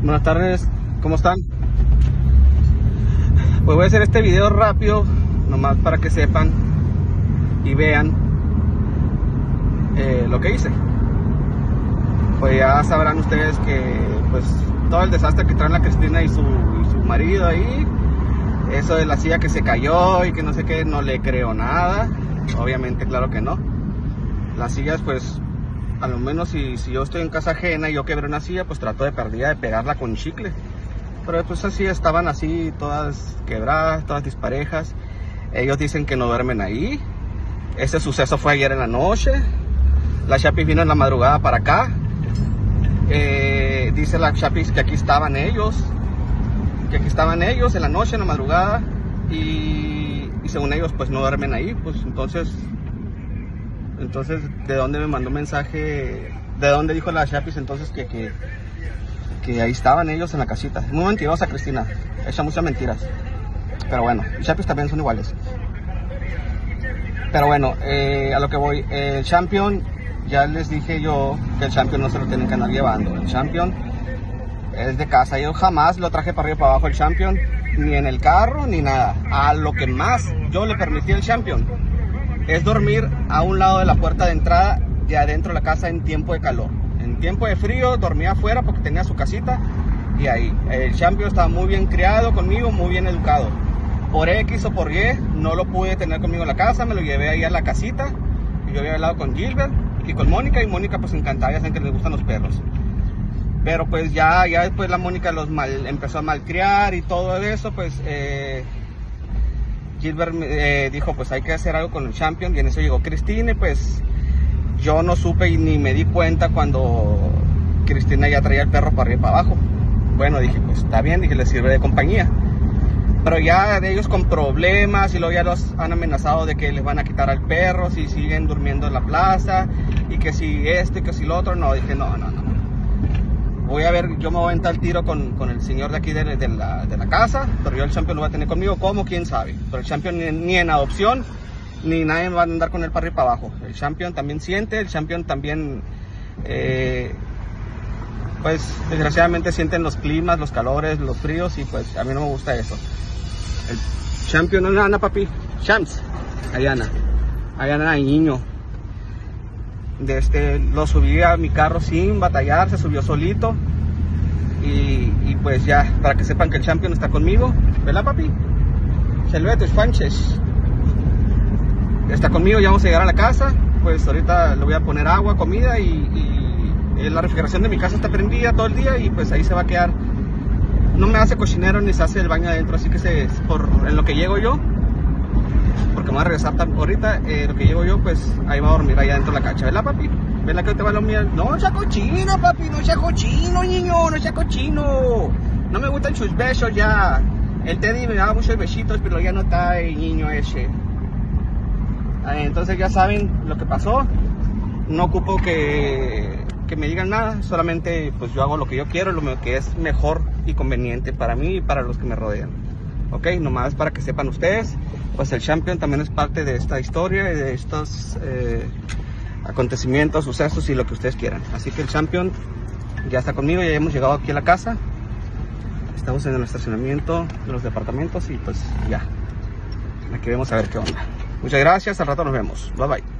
Buenas tardes, ¿cómo están? Pues voy a hacer este video rápido, nomás para que sepan y vean lo que hice. Pues ya sabrán ustedes que pues todo el desastre que traen la Cristina y su marido ahí, eso de la silla que se cayó y que no sé qué, no le creo nada. Obviamente, claro que no. Las sillas, pues, a lo menos si yo estoy en casa ajena y yo quebré una silla, pues trato de pegarla con chicle. Pero pues así estaban así, todas quebradas, todas disparejas. Ellos dicen que no duermen ahí. Ese suceso fue ayer en la noche. La Chapis vino en la madrugada para acá. Dice la Chapis que aquí estaban ellos. Que aquí estaban ellos en la noche, en la madrugada. Y según ellos, pues no duermen ahí. Pues entonces, ¿de dónde me mandó mensaje? ¿De dónde dijo la Chapis entonces que ahí estaban ellos en la casita? Muy mentirosa Cristina, echa muchas mentiras. Pero bueno, los Chapis también son iguales. Pero bueno, a lo que voy, el Champion, ya les dije yo que el Champion no se lo tienen que andar llevando. El Champion es de casa, yo jamás lo traje para arriba y para abajo el Champion, ni en el carro, ni nada. A lo que más yo le permití al Champion es dormir a un lado de la puerta de entrada de adentro de la casa en tiempo de calor. En tiempo de frío dormía afuera porque tenía su casita y ahí. El Champion estaba muy bien criado conmigo, muy bien educado. Por X o por Y no lo pude tener conmigo en la casa, me lo llevé ahí a la casita. Y yo había hablado con Gilbert y con Mónica, y Mónica pues encantada, ya saben que les gustan los perros. Pero pues ya después la Mónica empezó a malcriar y todo eso, pues Gilbert dijo pues hay que hacer algo con el Champion, y en eso llegó Cristina, y pues yo no supe y ni me di cuenta cuando Cristina ya traía el perro para arriba y para abajo. Bueno, dije pues está bien, dije le sirve de compañía. Pero ya de ellos con problemas, y luego ya los han amenazado de que les van a quitar al perro si siguen durmiendo en la plaza, y que si esto y que si lo otro. No, dije no. Voy a ver, yo me voy a entrar al tiro con el señor de aquí de la casa, pero yo el Champion lo voy a tener conmigo, ¿cómo? ¿Quién sabe? Pero el Champion ni en adopción, ni nadie va a andar con él para arriba y para abajo. El Champion también siente, el Champion también, pues desgraciadamente sienten los climas, los calores, los fríos, y pues a mí no me gusta eso. El Champion, Ana papi, Champs, Ayana, el niño. Lo subí a mi carro sin batallar, se subió solito. Y pues ya, para que sepan que el Champion está conmigo, ¿verdad papi? Saludos, Fanches. Está conmigo, ya vamos a llegar a la casa. Pues ahorita le voy a poner agua, comida, y la refrigeración de mi casa está prendida todo el día, y pues ahí se va a quedar. No me hace cochinero ni se hace el baño adentro, así que en lo que llego yo, porque me voy a regresar ahorita, lo que llego yo, pues ahí va a dormir allá dentro de la cancha, ¿verdad papi? ¿Verdad que te va a dormir? No sea cochino papi, no sea cochino niño, no sea cochino. No me gustan sus besos ya. El Teddy me daba muchos besitos, pero ya no está el niño ese. Entonces ya saben lo que pasó. No ocupo que me digan nada, solamente pues yo hago lo que yo quiero, lo que es mejor y conveniente para mí y para los que me rodean. Ok, nomás para que sepan ustedes, pues el Champion también es parte de esta historia y de estos acontecimientos, sucesos y lo que ustedes quieran. Así que el Champion ya está conmigo, ya hemos llegado aquí a la casa. Estamos en el estacionamiento de los departamentos y pues ya, aquí vamos a ver qué onda. Muchas gracias, al rato nos vemos. Bye bye.